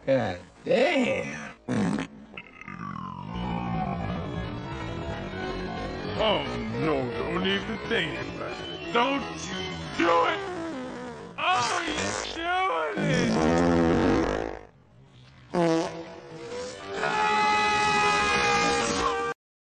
God damn. Oh, no, don't even think about it. Don't you do it! Oh, you're doing it!